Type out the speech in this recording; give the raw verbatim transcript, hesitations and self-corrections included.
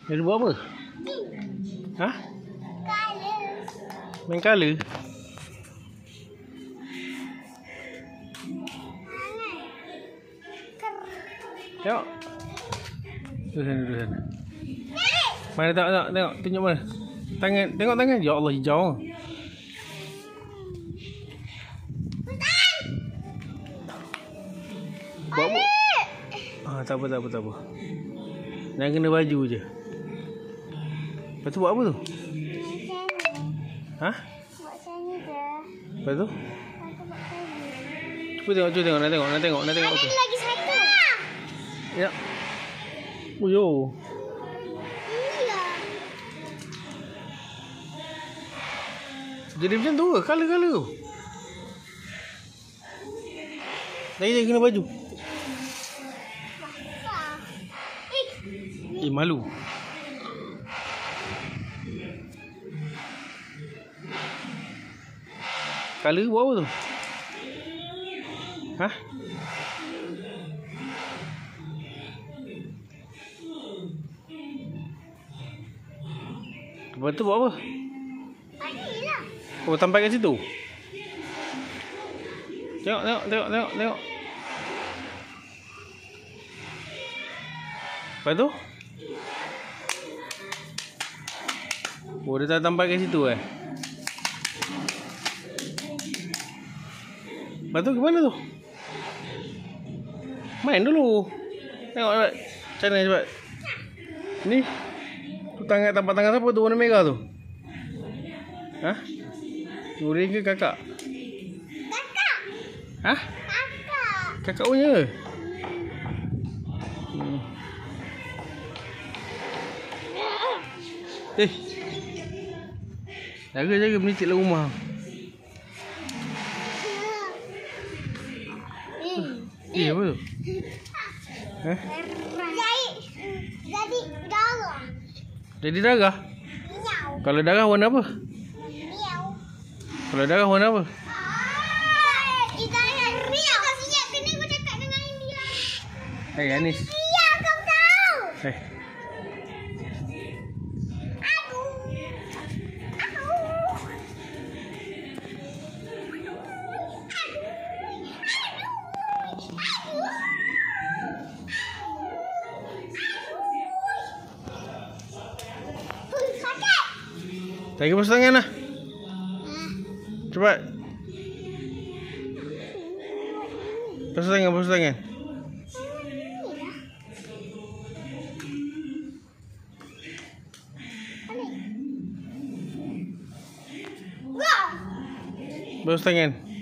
Dia buat apa? Hah? Main color? Tengok. Tu sana, tu sana. Mana tengok, tengok, tengok, tunjuk mana? Tangan, tengok tangan. Ya Allah, hijau. Buat apa? Ah, tak apa, tak apa, tak apa. Jangan kena baju je. Lepas tu buat apa tu? Hah? Buat sana je. Lepas tu? Aku buat sana. Cuba tengok, cuba tengok, nak tengok, nak tengok, nak tengok. Ada lagi satu. Ya. Oh yo. Iya. Jadi macam tu ke? Color-color tu. Lagi dia kena baju. Eh, malu. Color buat apa tu? Hah? Lepas tu buat apa? Inilah. Oh, sampai kat situ. Tengok, tengok, tengok, tengok, tengok. Lepas tu? Oh, dia tak sampai kat situ eh. Lepas tu gimana tu? Main dulu. Tengok cepat. Macam mana cepat? Ni. Tu tangan, tapak tangan siapa tu warna merah tu? Hah? Nurin ke kakak? Kakak. Hah? Kakak. Kakak punya. Hmm. Eh. Jaga-jaga menitik dalam rumah. Eh, apa tu? Eh? Jadi, jadi darah. Jadi darah? Miau. Kalau darah warna apa? Miau. Kalau darah warna apa? Ah, kita miau. Kau siap kena aku cakap dengan ini lah. Hei Anis. Iya, kau tahu. Hei. Aku. Aku. Lagi basuh tangan lah. Cepat. Basuh tangan, basuh tangan. Basuh tangan.